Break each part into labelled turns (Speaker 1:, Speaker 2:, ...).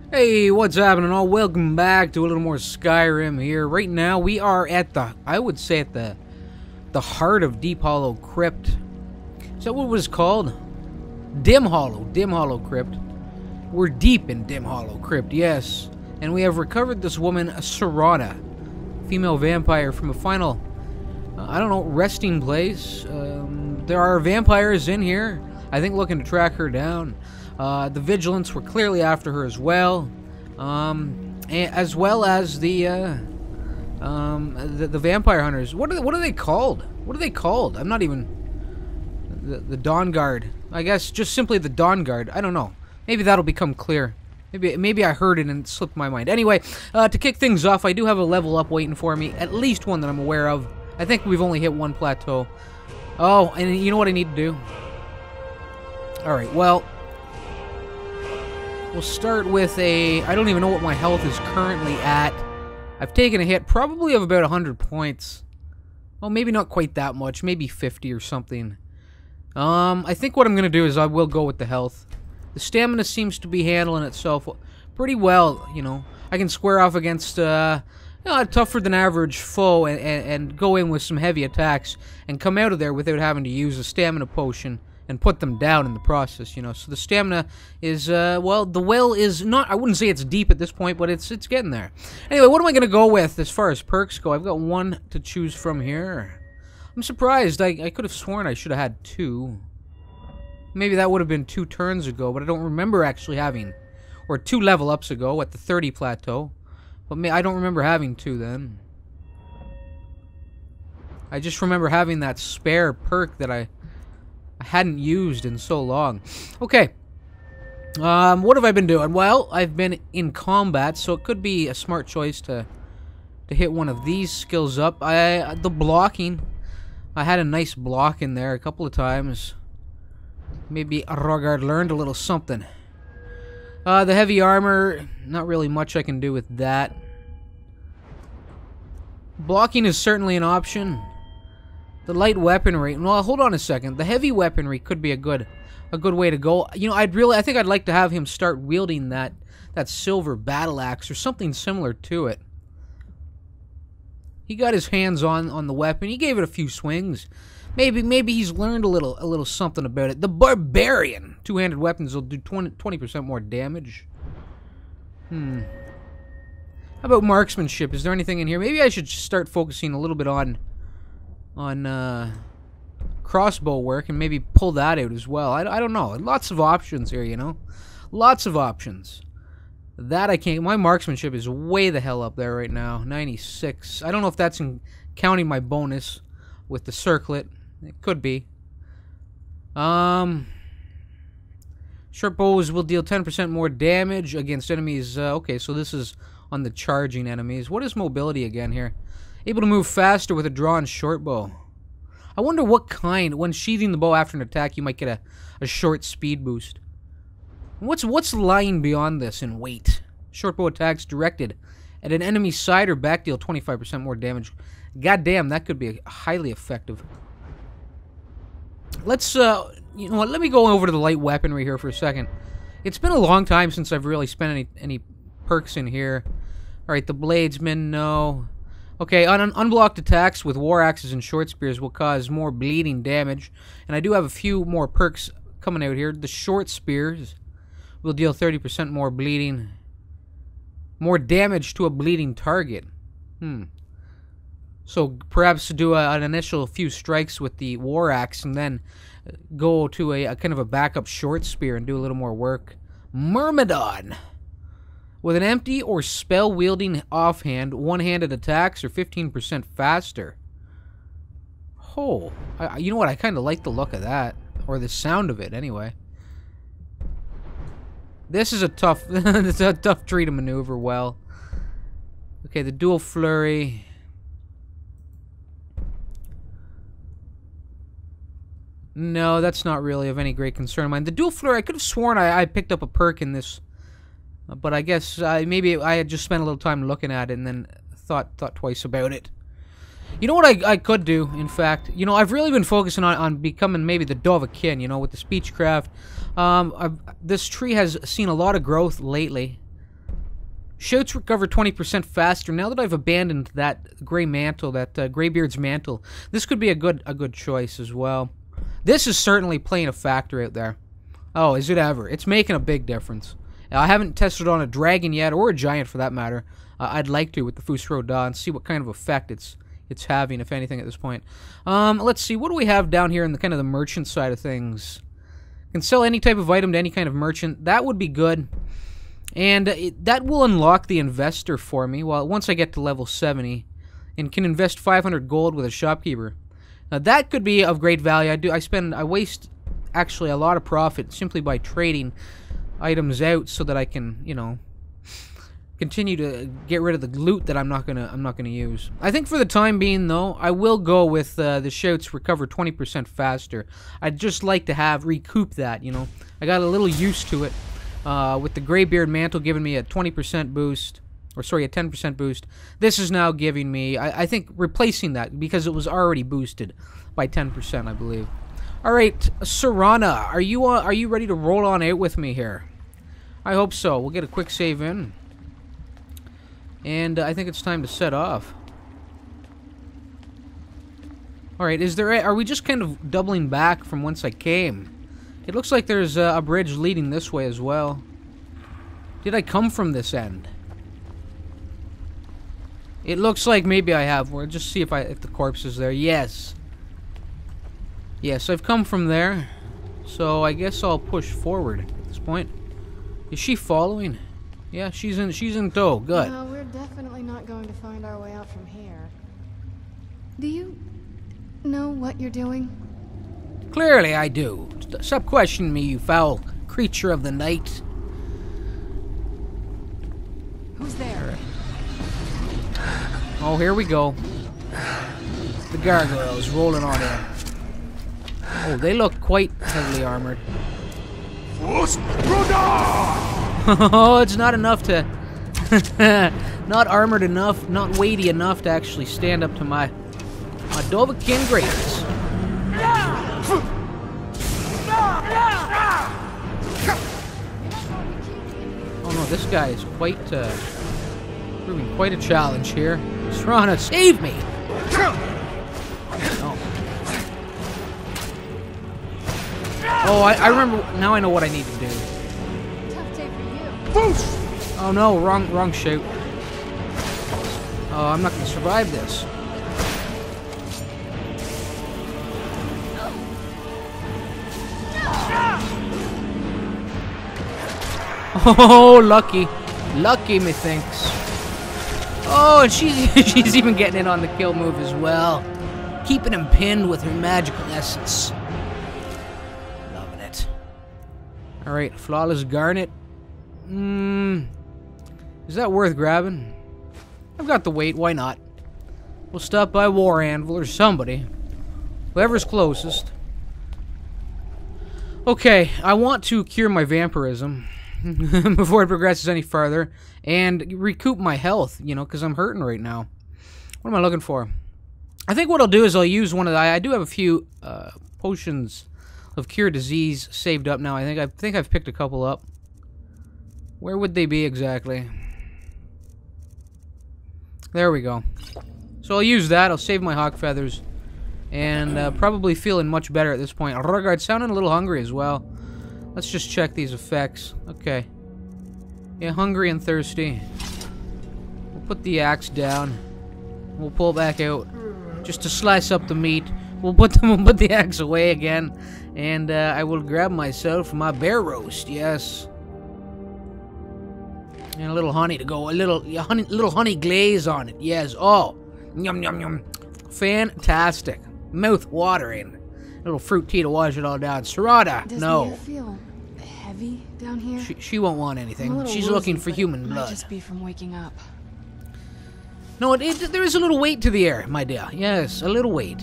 Speaker 1: Hey, what's happening all? Welcome back to a little more Skyrim here. Right now we are at I would say at the heart of Deep Hollow Crypt. Is that what it was called? Dim Hollow Crypt. We're deep in Dim Hollow Crypt, yes. And we have recovered this woman, Serana, female vampire, from a final, I don't know, resting place. There are vampires in here, I think, looking to track her down. The Vigilants were clearly after her as well, as well as the Vampire Hunters. What are they called? What are they called? I'm not even... The Dawn Guard. I guess just simply the Dawn Guard. I don't know. Maybe that'll become clear. Maybe I heard it and it slipped my mind. Anyway, to kick things off, I do have a level up waiting for me. At least one that I'm aware of. I think we've only hit one plateau. Oh, and you know what I need to do? Alright, well... We'll start with a... I don't even know what my health is currently at. I've taken a hit probably of about 100 points. Well, maybe not quite that much. Maybe 50 or something. I think what I'm going to do is I will go with the health. The stamina seems to be handling itself pretty well, you know. I can square off against a tougher than average foe and go in with some heavy attacks and come out of there without having to use a stamina potion and put them down in the process, you know. So the stamina is, well, the well is not, I wouldn't say it's deep at this point, but it's getting there. Anyway, what am I going to go with as far as perks go? I've got one to choose from here. I'm surprised. I could have sworn I should have had two. Maybe that would have been 2 turns ago, but I don't remember actually having, or 2 level ups ago at the 30 plateau. But I don't remember having 2 then. I just remember having that spare perk that I hadn't used in so long. Okay. What have I been doing? Well, I've been in combat, so it could be a smart choice to hit one of these skills up. The blocking. I had a nice block in there a couple of times. Maybe Rogard learned a little something. The heavy armor, not really much I can do with that. Blocking is certainly an option. The light weaponry. Well, hold on a second. The heavy weaponry could be a good way to go. You know, I think I'd like to have him start wielding that silver battle axe or something similar to it. He got his hands on the weapon. He gave it a few swings. Maybe he's learned a little something about it. The barbarian. 2-handed weapons will do 20% more damage. How about marksmanship? Is there anything in here? Maybe I should start focusing a little bit on crossbow work and maybe pull that out as well. I don't know. Lots of options here, you know. Lots of options. That I can't... My marksmanship is way the hell up there right now. 96. I don't know if that's counting my bonus with the circlet. It could be. Short bows will deal 10% more damage against enemies. Okay, so this is on the charging enemies. What is mobility again here? Able to move faster with a drawn short bow. I wonder what kind. When sheathing the bow after an attack, you might get a short speed boost. What's lying beyond this in weight? Short bow attacks directed at an enemy's side or back deal 25% more damage. God damn, that could be highly effective. Let's, you know what, let me go over to the light weaponry here for a second. It's been a long time since I've really spent any perks in here. Alright, the bladesman, no. Okay, unblocked attacks with war axes and short spears will cause more bleeding damage. And I do have a few more perks coming out here. The short spears will deal 30% more bleeding. More damage to a bleeding target. So perhaps do an initial few strikes with the war axe and then go to a kind of a backup short spear and do a little more work. Myrmidon. With an empty or spell-wielding offhand, one-handed attacks are 15% faster. Oh, you know what? I kind of like the look of that. Or the sound of it, anyway. This is a tough, it's a tough tree to maneuver well. Okay, the dual flurry. No, that's not really of any great concern of mine. The dual flurry, I could have sworn I picked up a perk in this. But I guess maybe I had just spent a little time looking at it and then thought twice about it. You know what I could do, in fact? You know, I've really been focusing on becoming maybe the Dovahkiin, you know, with the speechcraft. This tree has seen a lot of growth lately. Shouts recover 20% faster. Now that I've abandoned that gray mantle, that Greybeard's mantle, this could be a good choice as well. This is certainly playing a factor out there. Oh, is it ever? It's making a big difference. I haven't tested on a dragon yet, or a giant for that matter. I'd like to with the Fusro Da and see what kind of effect it's having, if anything, at this point. Let's see. What do we have down here in the kind of the merchant side of things? Can sell any type of item to any kind of merchant. That would be good. And that will unlock the investor for me once I get to level 70 and can invest 500 gold with a shopkeeper. Now that could be of great value. I waste actually a lot of profit simply by trading items out so that I can, you know, continue to get rid of the loot that I'm not gonna use. I think for the time being though, I will go with the shouts recover 20% faster. I'd just like to recoup that, you know. I got a little used to it. With the Greybeard mantle giving me a 20% boost, or sorry, a 10% boost. This is now giving me, I think, replacing that because it was already boosted by 10%, I believe. All right, Serana, are you ready to roll on out with me here? I hope so. We'll get a quick save in, and I think it's time to set off. All right, are we just kind of doubling back from whence I came? It looks like there's a bridge leading this way as well. Did I come from this end? It looks like maybe I have. We'll just see if the corpse is there. Yes. Yes, I've come from there. So I guess I'll push forward at this point. Is she following? Yeah, she's in tow. Good.
Speaker 2: No, we're definitely not going to find our way out from here. Do you know what you're doing?
Speaker 1: Clearly I do. Stop questioning me, you foul creature of the night.
Speaker 2: Who's there?
Speaker 1: Oh, here we go. The gargoyles rolling on in. Oh, they look quite heavily armored. Oh, it's not enough to... not armored enough, not weighty enough to actually stand up to my Dovahkiin greatness. Oh no, this guy is proving quite a challenge here. Serana, save me! Oh, I remember. Now I know what I need to do.
Speaker 2: Tough day for you.
Speaker 1: Oh no, wrong shoot. Oh, I'm not gonna survive this. Oh, lucky. Lucky, methinks. Oh, and she's even getting in on the kill move as well. Keeping him pinned with her magical essence. Loving it. Alright, flawless garnet. Is that worth grabbing? I've got the weight, why not? We'll stop by War Anvil or somebody. Whoever's closest. Okay, I want to cure my vampirism before it progresses any further, and recoup my health, you know, because I'm hurting right now. What am I looking for? I think what I'll do is I'll use one of the... I do have a few potions of cure disease saved up now. I think I've picked a couple up. Where would they be exactly? There we go. So I'll use that. I'll save my hawk feathers, and probably feeling much better at this point. Rugard sounding a little hungry as well. Let's just check these effects. Okay. Yeah, hungry and thirsty. We'll put the axe down. We'll pull it back out just to slice up the meat. We'll put the axe away again, and I will grab myself my bear roast. Yes. And a little honey to go. A little honey glaze on it. Yes. Oh, yum yum yum. Fantastic. Mouth watering. Little fruit tea to wash it all down. Serana, no.
Speaker 2: Does it feel heavy down here?
Speaker 1: She won't want anything. She's looking for human blood.
Speaker 2: Might just be from waking up.
Speaker 1: No, there is a little weight to the air, my dear. Yes, a little weight.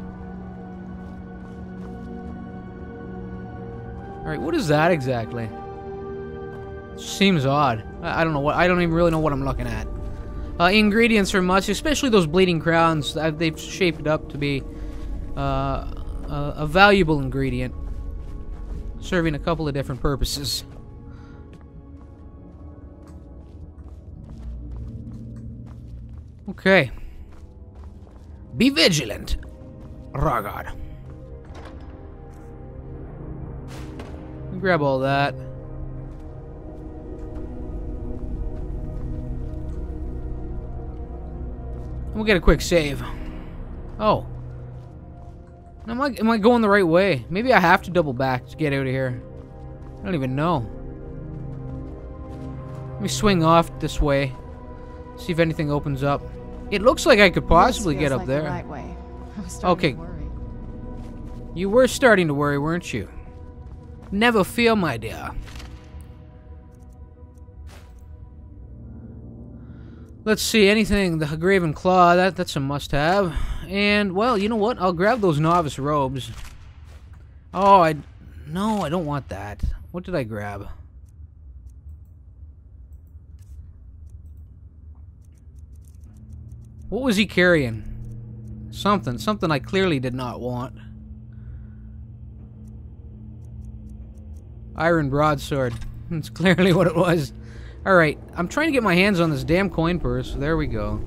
Speaker 1: Alright, what is that exactly? Seems odd. I don't know what. I don't even really know what I'm looking at. Ingredients are must, especially those bleeding crowns. They've shaped it up to be a valuable ingredient, serving a couple of different purposes. Okay. Be vigilant, Ragard. Grab all that. We'll get a quick save. Oh. Am I going the right way? Maybe I have to double back to get out of here. I don't even know. Let me swing off this way. See if anything opens up. It looks like I could possibly get up there.
Speaker 2: The right way. I was starting to worry.
Speaker 1: You were starting to worry, weren't you? Never fear, my dear. Let's see, anything. The Graven Claw, that's a must-have. And, well, you know what? I'll grab those novice robes. Oh, no, I don't want that. What did I grab? What was he carrying? Something I clearly did not want. Iron broadsword. That's clearly what it was. Alright, I'm trying to get my hands on this damn coin purse. There we go.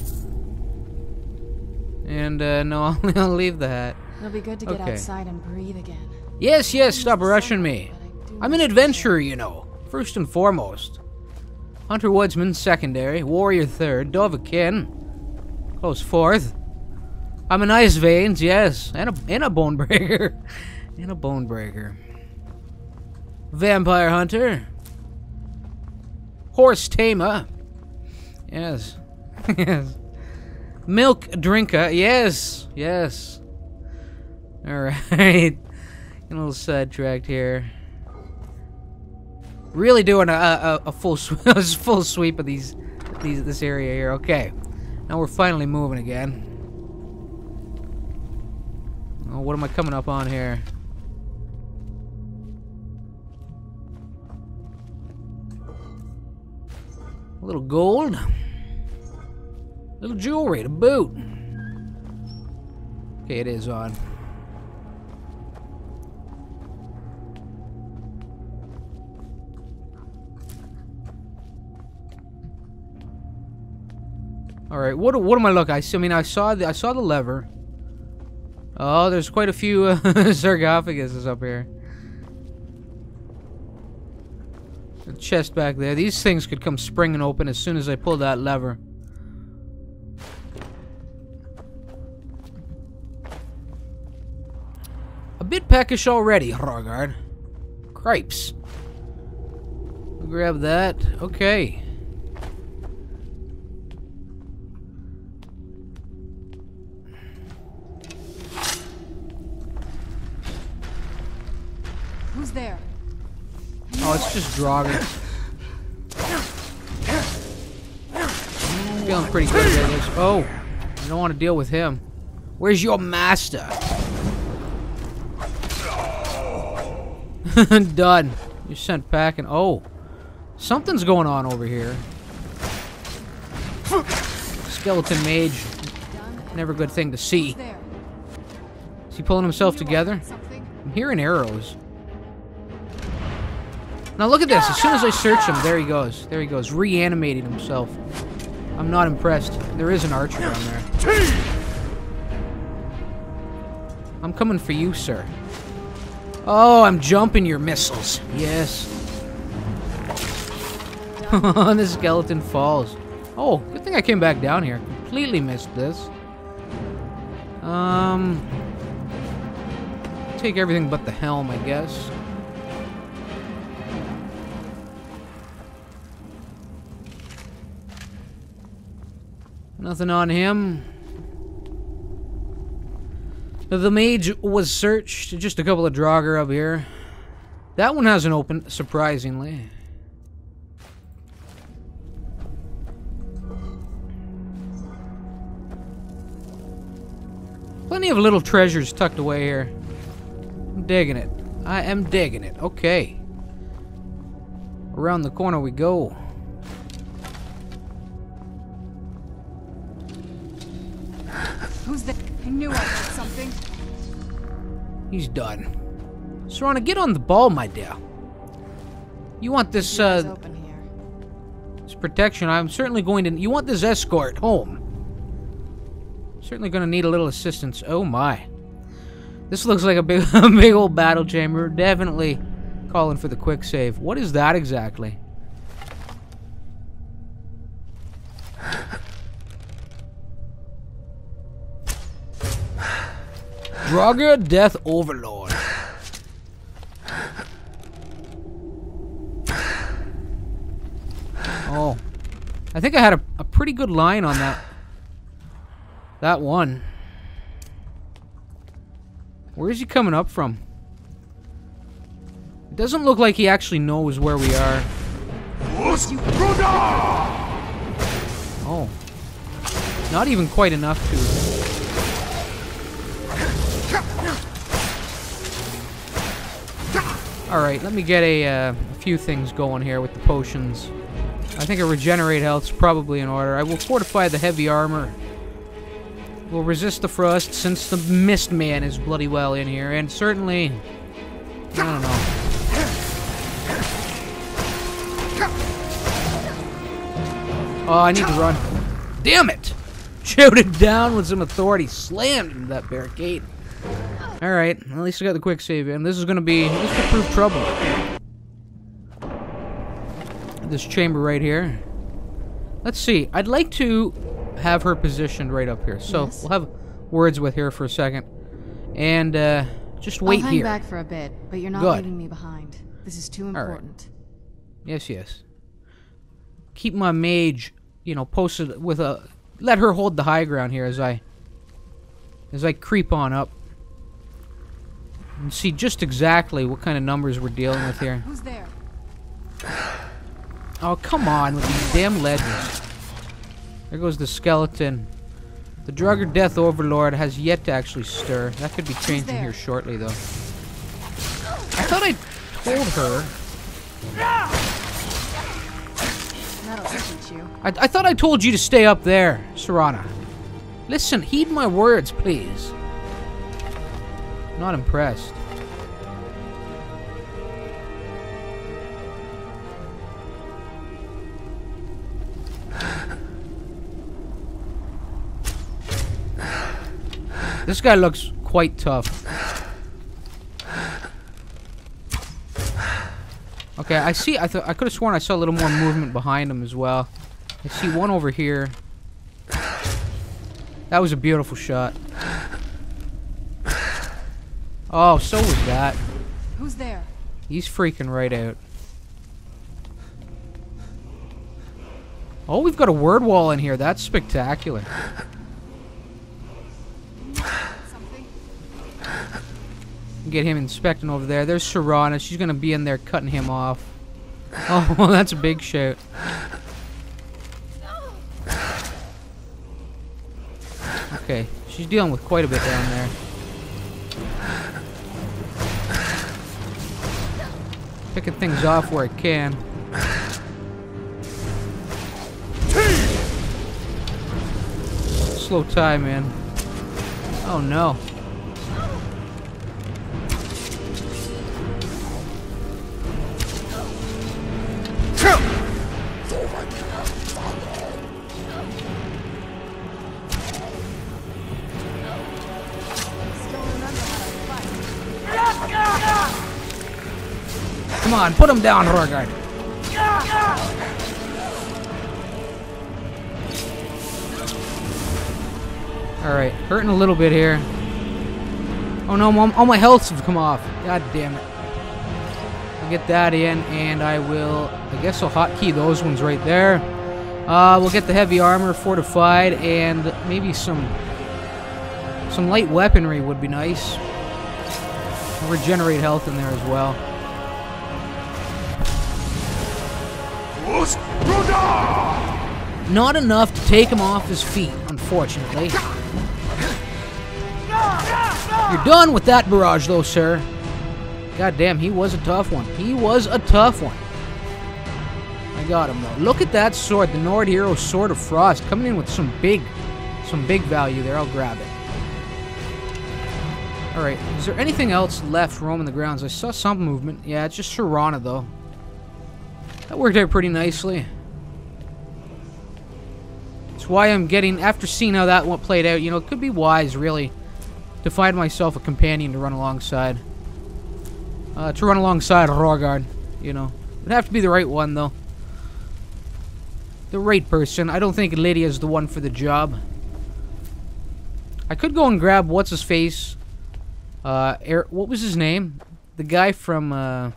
Speaker 1: And, no, I'll leave the hat.
Speaker 2: It'll be good to get outside and breathe again.
Speaker 1: Yes, stop rushing me. I'm an adventurer, you know. First and foremost. Hunter Woodsman, secondary. Warrior, third. Dove of kin. Close fourth. I'm an Ice Veins, yes. And a Bonebreaker. And a Bonebreaker. Vampire Hunter. Horse Tamer. Yes. Yes. Milk Drinker. Yes. Yes. Alright. Getting a little sidetracked here. Really doing a full sweep of this area here. Okay. Now we're finally moving again. Oh, what am I coming up on here? A little gold. A little jewelry to boot. Okay, it is on. All right, what am I looking? I mean, I saw the lever. Oh, there's quite a few sarcophaguses up here. The chest back there. These things could come springing open as soon as I pull that lever. A bit peckish already, Ragard. Cripes. I'll grab that. Okay.
Speaker 2: Who's there?
Speaker 1: Oh, it's just Draugr. Feeling pretty good there. Oh, I don't want to deal with him. Where's your master? Done. You're sent packing. Oh, something's going on over here. Skeleton mage. Never a good thing to see. Is he pulling himself together? I'm hearing arrows. Now look at this. As soon as I search him, there he goes. There he goes, reanimating himself. I'm not impressed. There is an archer down there. I'm coming for you, sir. Oh, I'm jumping your missiles. Yes. The skeleton falls. Oh, good thing I came back down here. Completely missed this. Take everything but the helm, I guess. Nothing on him. The mage was searched. Just a couple of Draugr up here. That one hasn't opened, surprisingly. Plenty of little treasures tucked away here. I'm digging it. I am digging it. Okay. Around the corner we go.
Speaker 2: Who's that? I knew I heard something.
Speaker 1: He's done. Serana, get on the ball, my dear. You want this,
Speaker 2: open here.
Speaker 1: this protection? I'm certainly going to... You want this escort home. Certainly gonna need a little assistance. Oh my. This looks like a big, a big old battle chamber. Definitely calling for the quick save. What is that exactly? Draugr Death Overlord. Oh. I think I had a pretty good line on that one. Where is he coming up from? It doesn't look like he actually knows where we are. Oh. Not even quite enough to... Alright, let me get a few things going here with the potions. I think a regenerate health's probably in order. I will fortify the heavy armor. We'll resist the frost since the Mist Man is bloody well in here. And certainly... I don't know. Oh, I need to run. Damn it! Shooted down with some authority. Slammed into that barricade. Alright, at least I got the quick save in. This is gonna be... This could prove trouble. This chamber right here. Let's see. I'd like to have her positioned right up here. So,
Speaker 2: yes.
Speaker 1: We'll have words with her for a second. And, just wait
Speaker 2: I'll hang
Speaker 1: here.
Speaker 2: back for a bit, but you're not
Speaker 1: Good.
Speaker 2: leaving me behind. This is too important.
Speaker 1: Yes, yes. Keep my mage, you know, posted with a... Let her hold the high ground here as I creep on up. And see just exactly what kind of numbers we're dealing with here.
Speaker 2: Who's there?
Speaker 1: Oh, come on with these damn ledges. There goes the skeleton. The Draugr Death Overlord has yet to actually stir. That could be changing here shortly, though. I thought I told her...
Speaker 2: That'll teach you.
Speaker 1: I thought I told you to stay up there, Serana. Listen, heed my words, please. Not impressed. This guy looks quite tough. Okay, I see. I could have sworn I saw a little more movement behind him as well. I see one over here. That was a beautiful shot. Oh, so was that.
Speaker 2: Who's there?
Speaker 1: He's freaking right out. Oh, we've got a word wall in here. That's spectacular.
Speaker 2: Something?
Speaker 1: Get him inspecting over there. There's Serana. She's gonna be in there cutting him off. Oh, well, that's a big shout. Okay, she's dealing with quite a bit down there. Picking things off where it can. Slow tie, man. Oh no. Come on, put him down, Horgard. Alright, hurting a little bit here. Oh no, all my healths have come off. God damn it. I'll get that in, and I guess I'll hotkey those ones right there. We'll get the heavy armor fortified, and maybe some light weaponry would be nice. Regenerate health in there as well. Not enough to take him off his feet, unfortunately. You're done with that barrage, though, sir. God damn, he was a tough one. He was a tough one. I got him, though. Look at that sword, the Nord Hero Sword of Frost, coming in with some big value there. I'll grab it. Alright, is there anything else left roaming the grounds? I saw some movement. Yeah, it's just Serana, though. That worked out pretty nicely. It's why I'm getting, after seeing how that one played out, you know, it could be wise, really, to find myself a companion to run alongside. To run alongside Rorgard, you know. It'd have to be the right one, though. The right person. I don't think Lydia's the one for the job. I could go and grab what's-his-face. What was his name? The guy from,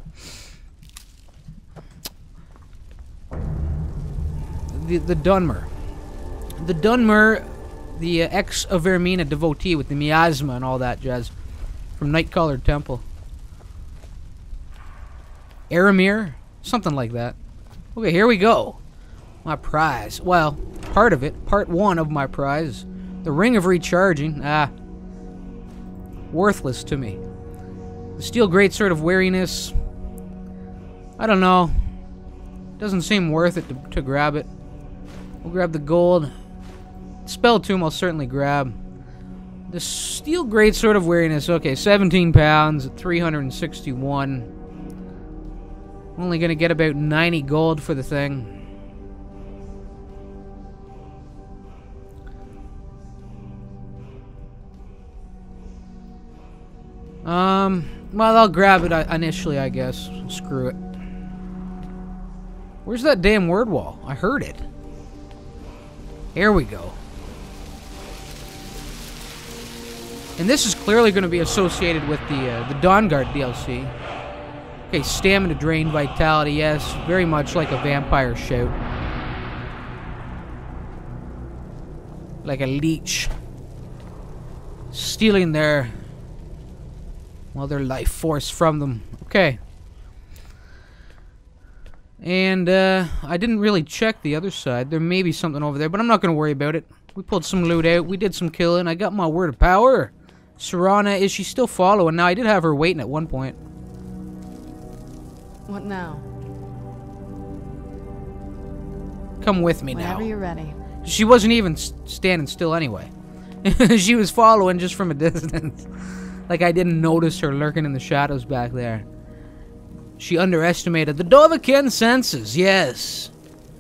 Speaker 1: the Dunmer. The Dunmer, the ex-Overhaul devotee with the miasma and all that jazz. From Night-Colored Temple. Aramir? Something like that. Okay, here we go. My prize. Well, part of it. Part one of my prize. The Ring of Recharging. Worthless to me. The Steel Greatsword of Weariness. I don't know. Doesn't seem worth it to grab it. We'll grab the gold. Spell Tomb I'll certainly grab. The Steel Greatsword of Weariness. Okay, 17 pounds at 361. Only gonna get about 90 gold for the thing. Well, I'll grab it initially, I guess. Screw it. Where's that damn word wall? I heard it. Here we go. And this is clearly going to be associated with the Dawnguard DLC. Okay, stamina drain, vitality, yes. Very much like a vampire shout. Like a leech. Stealing their life force from them. Okay. And, I didn't really check the other side. There may be something over there, but I'm not going to worry about it. We pulled some loot out. We did some killing. I got my word of power. Serana, is she still following? Now, I did have her waiting at one point.
Speaker 2: What now?
Speaker 1: Come with me now.
Speaker 2: Whenever you're ready.
Speaker 1: She wasn't even standing still anyway. She was following just from a distance. Like I didn't notice her lurking in the shadows back there. She underestimated the Dovahkiin senses, yes.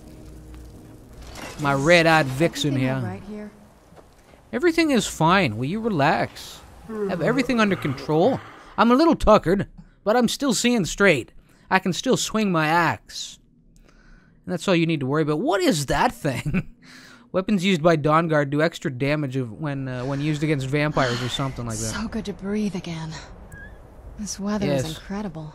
Speaker 1: My red-eyed vixen here.
Speaker 2: Right here.
Speaker 1: Everything is fine. Will you relax? Have everything under control. I'm a little tuckered, but I'm still seeing straight. I can still swing my axe. And that's all you need to worry about. What is that thing? Weapons used by Dawnguard do extra damage when used against vampires or something like that.
Speaker 2: So good to breathe again. This weather is incredible.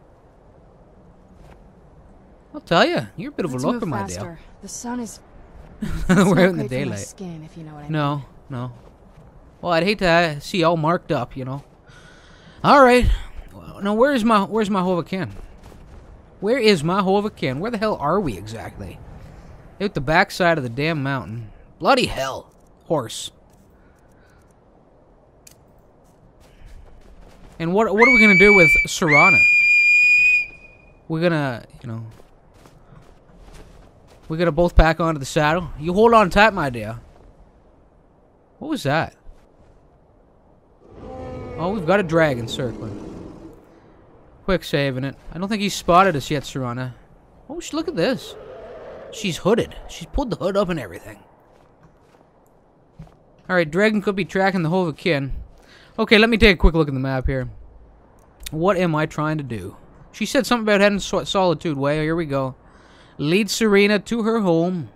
Speaker 1: I'll tell you, you're a bit of a looker, my
Speaker 2: dear. The sun is.
Speaker 1: We're out in the daylight.
Speaker 2: Skin, if you know what I mean.
Speaker 1: No. Well, I'd hate to see all marked up, you know. All right. Well, now, where's my Dovahkiin? Where is my Dovahkiin? Where the hell are we exactly? Out the backside of the damn mountain. Bloody hell. Horse. And what are we gonna do with Serana? We're gonna, you know... We're gonna both pack onto the saddle. You hold on tight, my dear. What was that? Oh, we've got a dragon circling. Quick saving it. I don't think he's spotted us yet, Serana. Oh, look at this. She's hooded. She's pulled the hood up and everything. Alright, dragon could be tracking the Dovahkiin. Okay, let me take a quick look at the map here. What am I trying to do? She said something about heading Solitude Way. Here we go. Lead Serena to her home.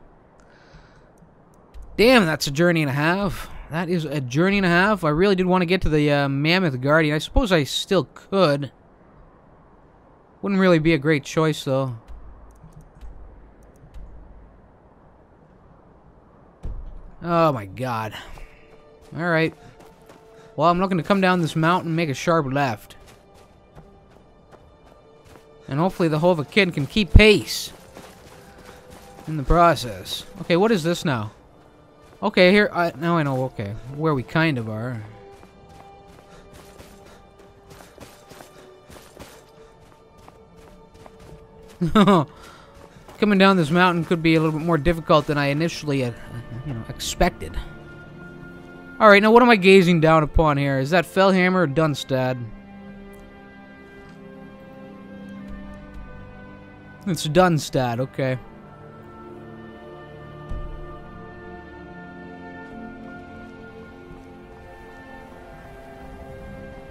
Speaker 1: Damn, that's a journey and a half. That is a journey and a half. I really did want to get to the Mammoth Guardian. I suppose I still could. Wouldn't really be a great choice, though. Oh, my God. Alright. Well, I'm looking to come down this mountain and make a sharp left. And hopefully the Dovahkiin can keep pace in the process. Okay, what is this now? Okay, here, now I know, okay, where we kind of are. Coming down this mountain could be a little bit more difficult than I initially expected. Alright, now what am I gazing down upon here? Is that Fellhammer or Dunstad? It's Dunstad, okay.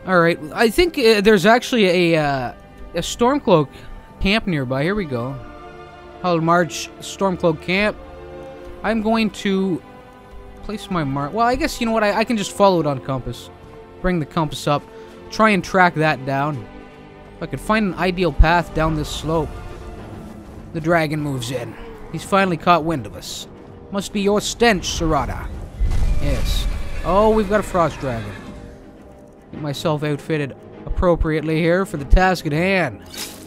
Speaker 1: Alright, I think there's actually a Stormcloak camp nearby. Here we go. I'll march Stormcloak camp. I'm going to place my mark. Well, I guess, you know what, I can just follow it on compass. Bring the compass up. Try and track that down. If I could find an ideal path down this slope. The dragon moves in. He's finally caught wind of us. Must be your stench, Serata. Yes. Oh, we've got a frost dragon. Get myself outfitted appropriately here for the task at hand.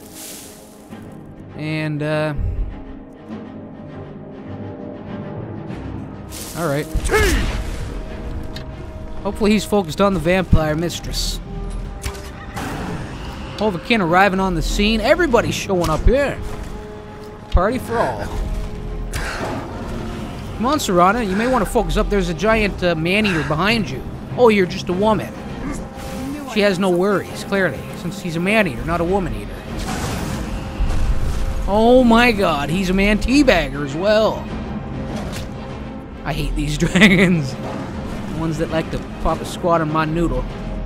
Speaker 1: And, alright. Hopefully he's focused on the vampire mistress. Overkin arriving on the scene. Everybody's showing up here. Party for all. Come on, Serana. You may want to focus up. There's a giant man-eater behind you. Oh, you're just a woman. She has no worries, clearly, since he's a man-eater, not a woman-eater. Oh my god, he's a man-teabagger as well. I hate these dragons. The ones that like to pop a squat on my noodle.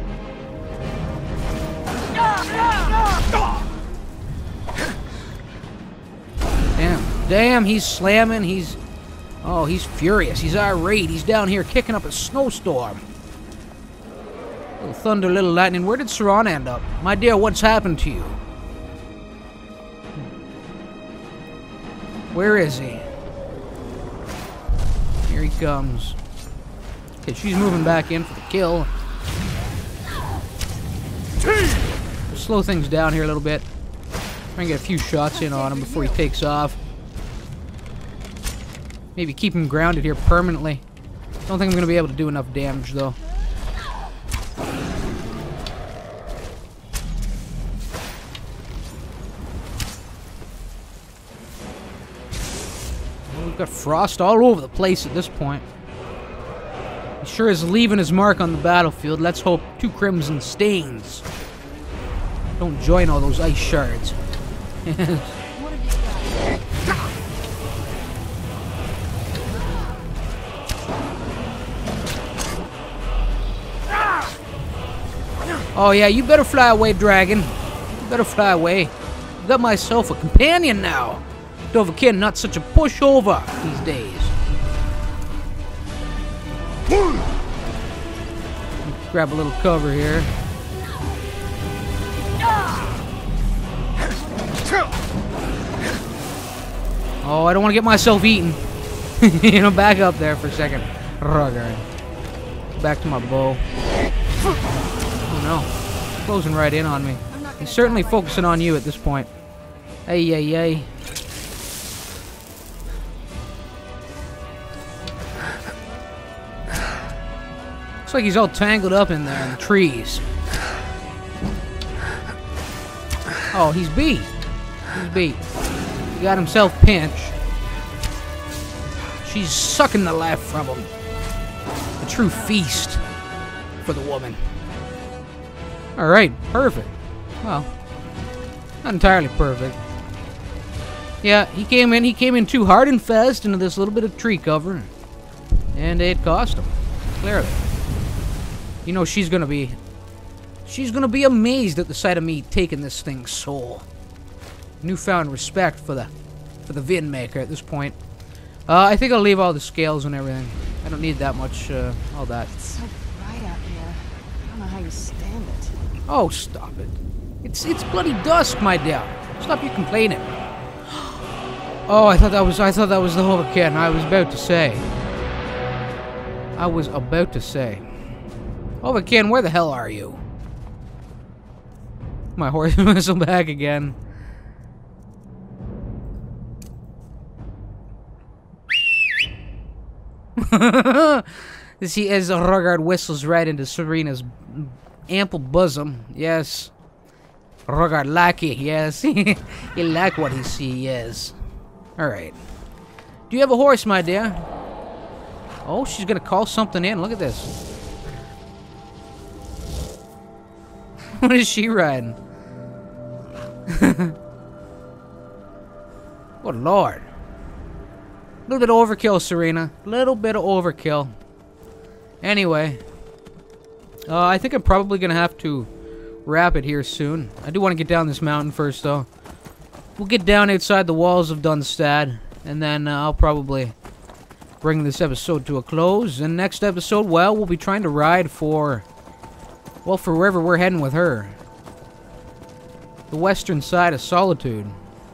Speaker 1: Damn, he's slamming, he's furious, he's irate, he's down here kicking up a snowstorm. Little thunder, little lightning. Where did Serana end up? My dear, what's happened to you? Where is he? Here he comes. Okay, she's moving back in for the kill. Slow things down here a little bit. Try and get a few shots in on him before he takes off. Maybe keep him grounded here permanently. Don't think I'm going to be able to do enough damage, though. Well, we've got frost all over the place at this point. He sure is leaving his mark on the battlefield. Let's hope 2 crimson stains don't join all those ice shards. Oh yeah, you better fly away, dragon. You better fly away. I've got myself a companion now. Dovahkiin, not such a pushover these days. Grab a little cover here. Oh, I don't want to get myself eaten. You know, back up there for a second. Rugger. Back to my bow. Oh no. Closing right in on me. He's certainly focusing on you at this point. Hey, yay, yay. Looks like he's all tangled up in there in the trees. Oh, he's beat. He's beat. He got himself pinched. She's sucking the life from him. A true feast for the woman. Alright, perfect. Well, not entirely perfect. Yeah, he came in too hard and fast into this little bit of tree cover. And it cost him. Clearly. You know, she's gonna be amazed at the sight of me taking this thing's soul. Newfound respect for the Vin maker at this point. I think I'll leave all the scales and everything. I don't need that much, all that.
Speaker 2: It's so bright out here. I don't know how you stand it.
Speaker 1: Oh, stop it. It's bloody dusk, my dear. Stop you complaining. Oh, I thought that was the Overkin. I was about to say. Overkin, where the hell are you? My horse whistle back again. As Rugard whistles right into Serena's ample bosom. Yes. Rugard lucky, yes. He like what he see, yes. Alright. Do you have a horse, my dear? Oh, she's gonna call something in. Look at this. What is she riding? Good lord. A little bit of overkill, Serena. A little bit of overkill. Anyway. I think I'm probably gonna have to wrap it here soon. I do want to get down this mountain first, though. We'll get down outside the walls of Dunstad, and then I'll probably bring this episode to a close. And next episode, well, we'll be trying to ride for, well, for wherever we're heading with her. The western side of Solitude.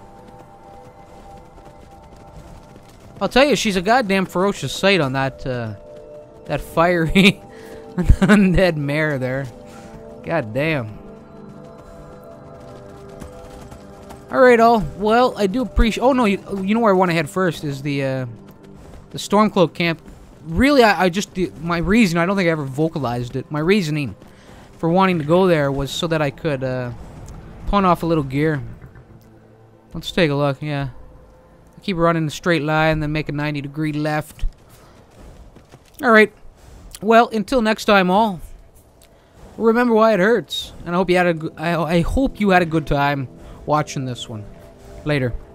Speaker 1: I'll tell you, she's a goddamn ferocious sight on that, that fiery undead mare there. God damn. Alright, all. Well, I do appreciate... Oh, no, you know where I want to head first is the Stormcloak camp. Really, I just... My reason, I don't think I ever vocalized it. My reasoning for wanting to go there was so that I could, pawn off a little gear. Let's take a look, yeah. Keep running a straight line, then make a 90-degree left. Alright. Well, until next time, all. Remember why it hurts. And I hope you had a good time watching this one. Later.